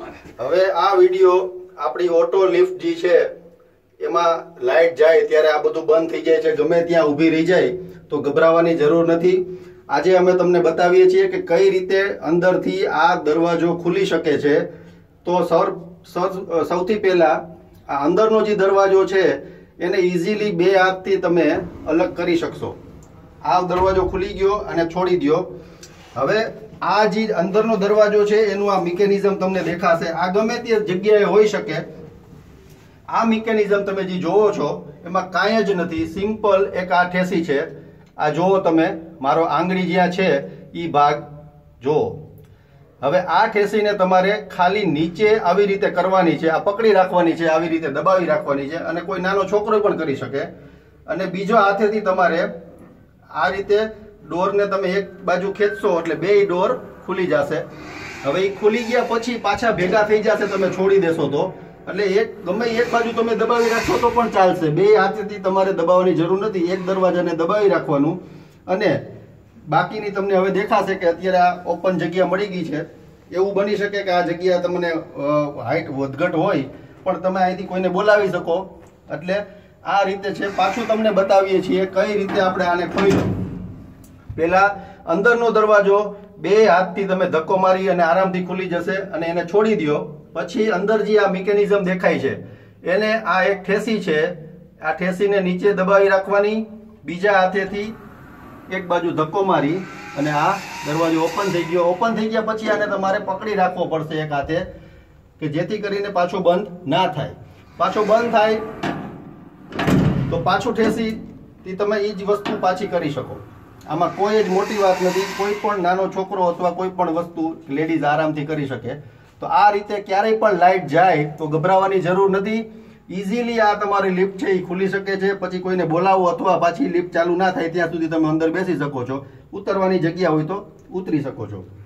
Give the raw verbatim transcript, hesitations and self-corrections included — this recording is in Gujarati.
હવે આ વિડિયો આપણી ઓટો લિફ્ટ જે છે એમાં લાઈટ જાય ત્યારે આ બધું બંધ થઈ જાય છે, ગમે ત્યાં ઊભી રહી જાય તો ગભરાવાની જરૂર નથી। આજે અમે તમને બતાવીએ છીએ કે કઈ રીતે અંદરથી આ દરવાજો ખુલી શકે છે। તો સર સૌથી પહેલા આ અંદરનો જે દરવાજો છે એને ઇઝીલી બે હાથથી તમે અલગ કરી શકશો। આ દરવાજો ખુલી ગયો અને છોડી દો। હવે આ જે અંદરનો દરવાજો છે એનું આ મિકેનિઝમ તમને દેખાશે। આ ગમે તે જગ્યાએ હોઈ શકે। આ મિકેનિઝમ તમે જે જોવો છો એમાં કાંઈ જ નથી, સિમ્પલ એક આ ઠેસી છે। આ જોવો તમે, મારો આંગળી જ્યાં છે એ ભાગ જોવો। હવે આ ઠેસીને તમારે ખાલી નીચે આવી રીતે કરવાની છે, આ પકડી રાખવાની છે, આવી રીતે દબાવી રાખવાની છે, અને કોઈ નાનો છોકરો પણ કરી શકે। અને બીજો હાથેથી તમારે આ રીતે ડોરને તમે એક બાજુ ખેંચશો એટલે બે ડોર ખુલી જશે। હવે એ ખુલી ગયા પછી પાછા ભેગા થઈ જશે તમે છોડી દેશો તો, એટલે એક ગમે એક બાજુ તમે દબાવી રાખશો તો પણ ચાલશે। બે હાથેથી તમારે દબાવવાની જરૂર નથી, એક દરવાજાને દબાવી રાખવાનું। અને બાકીની તમને હવે દેખાશે કે અત્યારે આ ઓપન જગ્યા મળી ગઈ છે। એવું બની શકે કે આ જગ્યા તમને હાઈટ વધઘટ હોય પણ તમે અહીંથી કોઈને બોલાવી શકો। એટલે આ રીતે છે। પાછું તમને બતાવીએ છીએ કઈ રીતે આપણે આને ખોલ્યું। પહેલા અંદરનો દરવાજો બે હાથથી તમે ધક્કો મારી અને આરામથી ખુલી જશે અને એને છોડી દો। પછી અંદર જે આ મિકેનિઝમ દેખાય છે એને આ એક ઠેસી છે, આ ઠેસીને નીચે દબાવી રાખવાની, બીજા હાથેથી એક બાજુ ધક્કો મારી અને આ દરવાજો ઓપન થઈ ગયો। ઓપન થઈ ગયા પછી આને તમારે પકડી રાખવો પડશે એક હાથે, કે જેથી કરીને પાછો બંધ ના થાય। પાછો બંધ થાય તો પાછું ઠેસી થી તમે એ જ વસ્તુ પાછી કરી શકો। આમાં કોઈ જ મોટી વાત નથી, કોઈ પણ નાનો છોકરો અથવા કોઈ પણ વસ્તુ લેડીઝ આરામથી કરી શકે। તો આ રીતે ક્યારેય પણ લાઈટ જાય તો ગભરાવાની જરૂર નથી। ઇઝીલી આ તમારી લિફ્ટ છે એ ખુલી શકે છે। પછી કોઈને બોલાવો અથવા પાછી લિફ્ટ ચાલુ ના થાય ત્યાં સુધી તમે અંદર બેસી શકો છો। ઉતરવાની જગ્યા હોય તો ઉતરી શકો છો।